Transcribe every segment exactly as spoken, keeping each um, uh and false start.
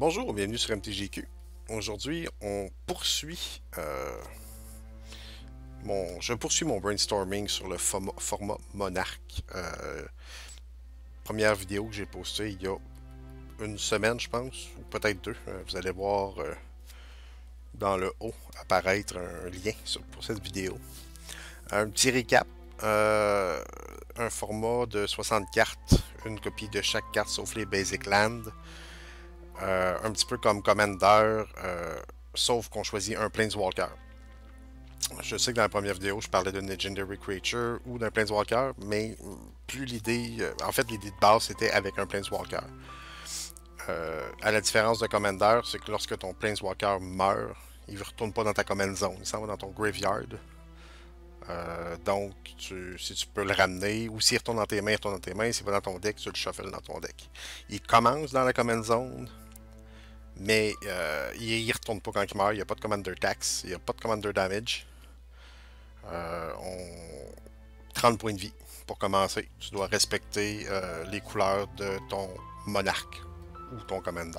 Bonjour, bienvenue sur M T G Q. Aujourd'hui, on poursuit euh, mon, je poursuis mon brainstorming sur le format, format Monarch. Euh, première vidéo que j'ai postée il y a une semaine, je pense, ou peut-être deux. Euh, vous allez voir euh, dans le haut apparaître un lien sur, pour cette vidéo. Un petit récap. Euh, un format de soixante cartes, une copie de chaque carte sauf les Basic Land. Euh, un petit peu comme Commander, euh, sauf qu'on choisit un Planeswalker. Je sais que dans la première vidéo, je parlais d'une Legendary Creature ou d'un Planeswalker, mais plus l'idée... Euh, en fait, l'idée de base, c'était avec un Planeswalker. Euh, à la différence de Commander, c'est que lorsque ton Planeswalker meurt, il ne retourne pas dans ta Command Zone, il s'en va dans ton Graveyard. Euh, donc, tu, si tu peux le ramener, ou s'il retourne dans tes mains, il retourne dans tes mains, s'il va dans ton deck, tu le shuffles dans ton deck. Il commence dans la Command Zone, mais euh, il ne retourne pas quand il meurt, il n'y a pas de Commander Tax, il n'y a pas de Commander Damage. Euh, on... trente points de vie pour commencer. Tu dois respecter euh, les couleurs de ton monarque ou ton commander.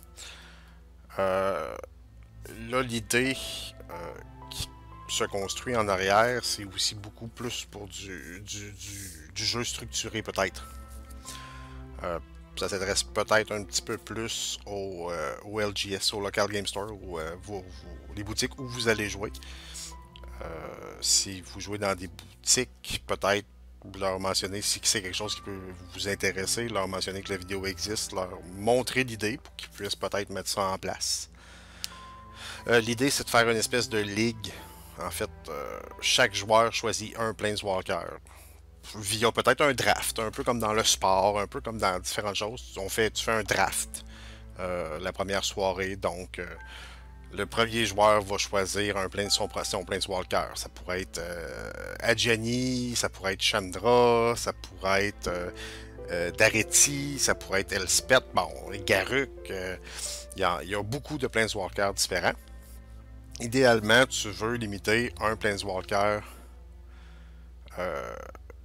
Euh, là, l'idée euh, qui se construit en arrière, c'est aussi beaucoup plus pour du, du, du, du jeu structuré peut-être. Euh, ça s'adresse peut-être un petit peu plus au, euh, au L G S, au Local Game Store, ou euh, vos, vos, les boutiques où vous allez jouer. Euh, si vous jouez dans des boutiques, peut-être leur mentionner si c'est quelque chose qui peut vous intéresser, leur mentionner que la vidéo existe, leur montrer l'idée pour qu'ils puissent peut-être mettre ça en place. Euh, l'idée, c'est de faire une espèce de ligue. En fait, euh, chaque joueur choisit un Planeswalker via peut-être un draft, un peu comme dans le sport, un peu comme dans différentes choses. On fait, tu fais un draft euh, la première soirée, donc euh, le premier joueur va choisir un plein, son, son Planeswalker. Ça pourrait être euh, Adjani, ça pourrait être Chandra, ça pourrait être euh, euh, Daretti, ça pourrait être Elspeth, bon, Garruk. Il euh, y, y, a beaucoup de Planeswalkers différents. Idéalement, tu veux limiter un Planeswalker euh,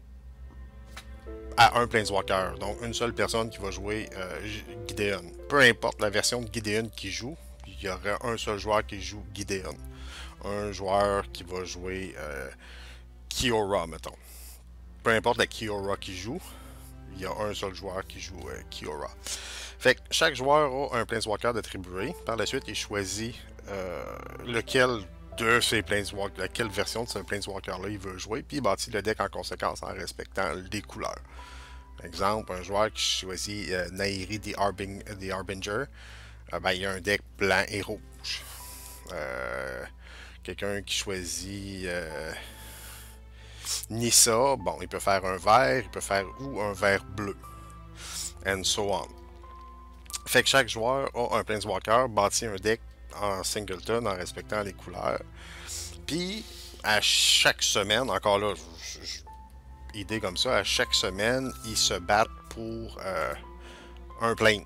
à un Planeswalker. Donc, une seule personne qui va jouer euh, Gideon. Peu importe la version de Gideon qui joue, il y aurait un seul joueur qui joue Gideon. Un joueur qui va jouer euh, Kiora, mettons. Peu importe la Kiora qui joue, il y a un seul joueur qui joue euh, Kiora. Fait que chaque joueur a un Planeswalker d'attribué. Par la suite, il choisit euh, lequel de ces Planeswalkers, laquelle version de ce Planeswalker-là il veut jouer, puis il bâtit le deck en conséquence en respectant les couleurs. Exemple, un joueur qui choisit euh, Nahiri the, Arbing, the Harbinger, euh, ben, il y a un deck blanc et rouge. Euh, Quelqu'un qui choisit euh, Nissa, bon, il peut faire un vert, il peut faire ou un vert bleu. And so on. Fait que chaque joueur a un Planeswalker, bâtit un deck en singleton en respectant les couleurs. Puis, à chaque semaine, encore là, je, je, idée comme ça, à chaque semaine, ils se battent pour euh, un plane.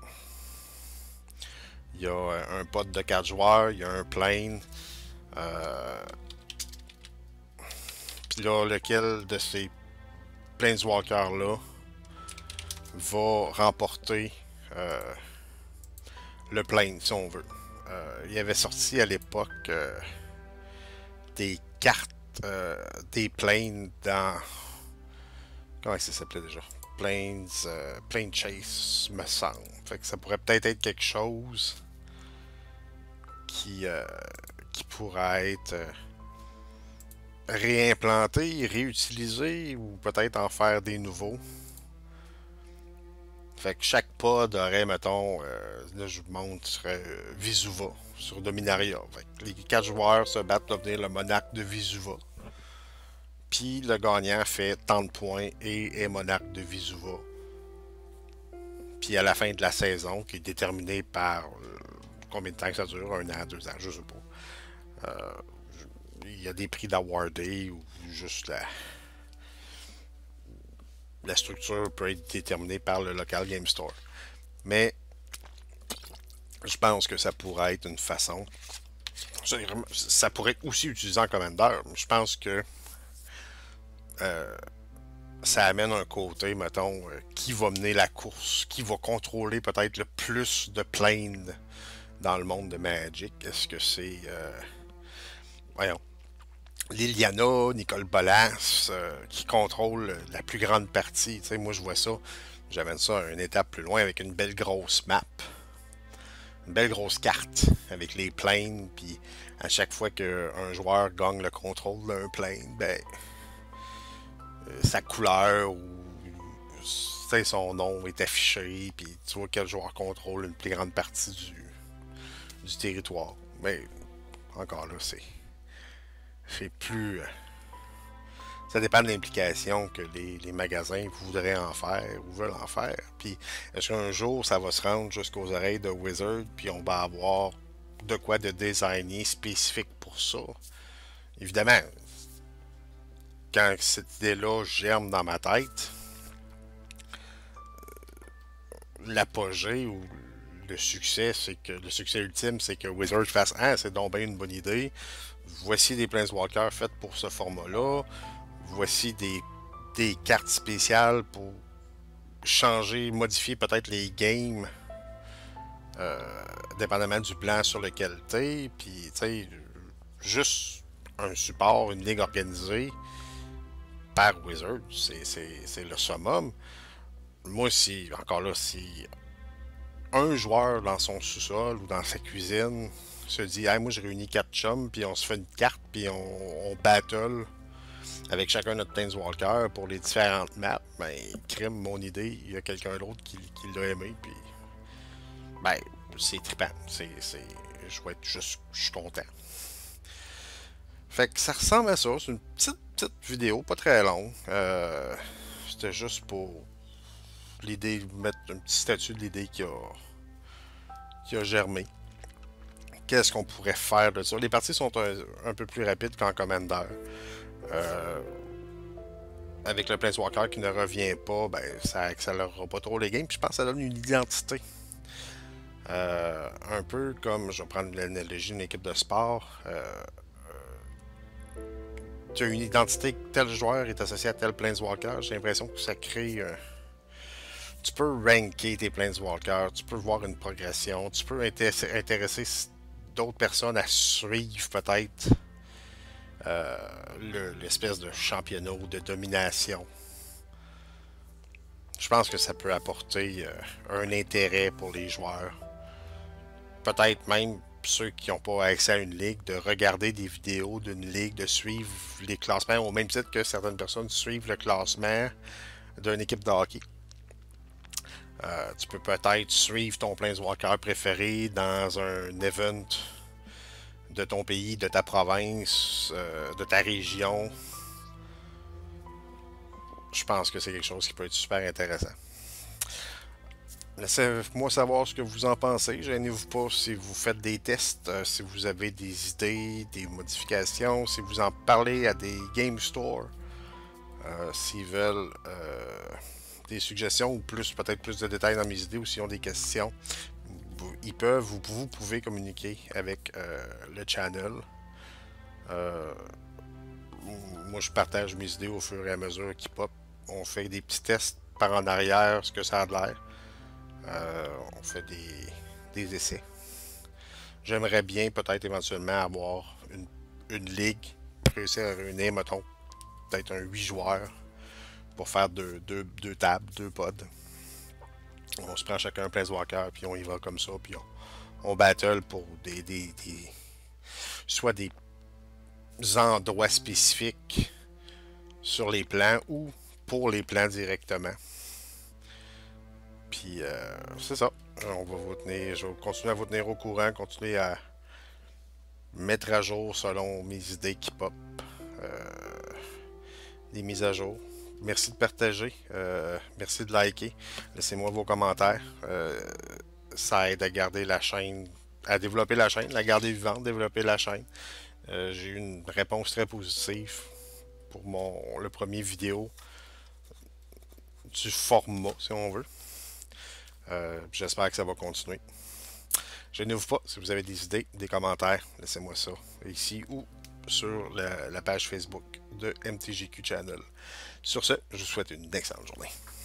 Il y a un pot de quatre joueurs, il y a un plane. Euh... Puis là, lequel de ces Planeswalkers-là va remporter euh, le plane, si on veut. Euh, il y avait sorti à l'époque euh, des cartes, euh, des planes dans... Comment ça s'appelait déjà? Planes, euh, Plane Chase, me semble. Fait que ça pourrait peut-être être quelque chose qui, euh, qui pourrait être euh, réimplanté, réutilisé, ou peut-être en faire des nouveaux. Fait que chaque pod aurait, mettons, euh, là je vous montre, serait euh, Visuva sur Dominaria. Fait que les quatre joueurs se battent pour devenir le monarque de Visuva. Puis le gagnant fait tant de points et est monarque de Visuva. Puis à la fin de la saison, qui est déterminée par euh, combien de temps que ça dure, un an, deux ans, je sais pas. Euh, il y a des prix d'awardés ou juste la, la structure peut être déterminée par le local game store. Mais je pense que ça pourrait être une façon. Ça pourrait être aussi utilisé en Commander. Je pense que euh, ça amène un côté, mettons, euh, qui va mener la course, qui va contrôler peut-être le plus de planes dans le monde de Magic. Est-ce que c'est, euh, voyons, Liliana, Nicole Bolas, euh, qui contrôle la plus grande partie? Tu sais, moi, je vois ça, j'amène ça à une étape plus loin avec une belle grosse map, une belle grosse carte avec les planes, puis à chaque fois qu'un joueur gagne le contrôle d'un plane, ben, euh, sa couleur ou son nom est affiché, puis tu vois quel joueur contrôle une plus grande partie du, du territoire. Mais encore là, c'est c'est plus. Euh, ça dépend de l'implication que les, les magasins voudraient en faire ou veulent en faire. Puis est-ce qu'un jour ça va se rendre jusqu'aux oreilles de Wizard, puis on va avoir de quoi de designer spécifique pour ça? Évidemment, quand cette idée-là germe dans ma tête, l'apogée ou le succès, c'est que le succès ultime, c'est que Wizard fasse ah, c'est donc bien une bonne idée. Voici des Planeswalkers faites pour ce format-là. Voici des, des cartes spéciales pour changer, modifier peut-être les games, euh, dépendamment du plan sur lequel t'es. Puis, tu sais, juste un support, une ligue organisée par Wizard, c'est le summum. Moi, si, encore là, si un joueur dans son sous-sol ou dans sa cuisine se dit hey, moi je réunis quatre chums, puis on se fait une carte, puis on, on battle avec chacun notre Planeswalker pour les différentes maps, ben, crime, mon idée, il y a quelqu'un d'autre qui, qui l'a aimé, puis ben, c'est trippant. C'est, c'est, je vais être juste, je suis content. Fait que ça ressemble à ça, c'est une petite, petite vidéo, pas très longue. Euh, C'était juste pour l'idée, mettre un petit statut de l'idée qui a, qui a germé. Qu'est-ce qu'on pourrait faire de ça? Les parties sont un, un peu plus rapides qu'en Commander. Euh, avec le Planeswalker qui ne revient pas, ben, ça accélérera pas trop les games. Puis je pense que ça donne une identité. Euh, un peu comme, je vais prendre l'analogie d'une équipe de sport. Euh, euh, tu as une identité que tel joueur est associé à tel Planeswalker. J'ai l'impression que ça crée... Euh, tu peux ranker tes Planeswalkers, tu peux voir une progression, tu peux intéresser, intéresser d'autres personnes à suivre peut-être euh, l'espèce de championnat ou de domination. Je pense que ça peut apporter euh, un intérêt pour les joueurs. Peut-être même ceux qui n'ont pas accès à une ligue, de regarder des vidéos d'une ligue, de suivre les classements, au même titre que certaines personnes suivent le classement d'une équipe de hockey. Euh, tu peux peut-être suivre ton Planeswalker préféré dans un event de ton pays, de ta province, euh, de ta région. Je pense que c'est quelque chose qui peut être super intéressant. Laissez-moi savoir ce que vous en pensez. Gênez-vous pas si vous faites des tests, euh, si vous avez des idées, des modifications, si vous en parlez à des game stores, euh, s'ils veulent euh, des suggestions ou plus peut-être plus de détails dans mes idées ou s'ils ont des questions. Ils peuvent, vous, vous pouvez communiquer avec euh, le channel. Euh, moi, je partage mes idées au fur et à mesure qu'ils pop. On fait des petits tests par en arrière, ce que ça a de l'air. Euh, on fait des, des essais. J'aimerais bien peut-être éventuellement avoir une, une ligue, réussir à réunir, mettons, peut-être un huit joueurs pour faire deux, deux, deux tables, deux pods. On se prend chacun un Planeswalker, puis on y va comme ça, puis on, on battle pour des, des, des soit des endroits spécifiques sur les plans ou pour les plans directement. Puis euh, c'est ça. On va vous tenir, je vais continuer à vous tenir au courant, continuer à mettre à jour selon mes idées qui pop. Euh, des mises à jour. Merci de partager. Euh, merci de liker. Laissez-moi vos commentaires. Euh, ça aide à garder la chaîne, à développer la chaîne, la garder vivante, développer la chaîne. Euh, J'ai eu une réponse très positive pour mon le premier vidéo du format, si on veut. Euh, J'espère que ça va continuer. Gênez-vous pas, si vous avez des idées, des commentaires, laissez-moi ça ici ou sur la, la page Facebook de M T G Q Channel. Sur ce, je vous souhaite une excellente journée.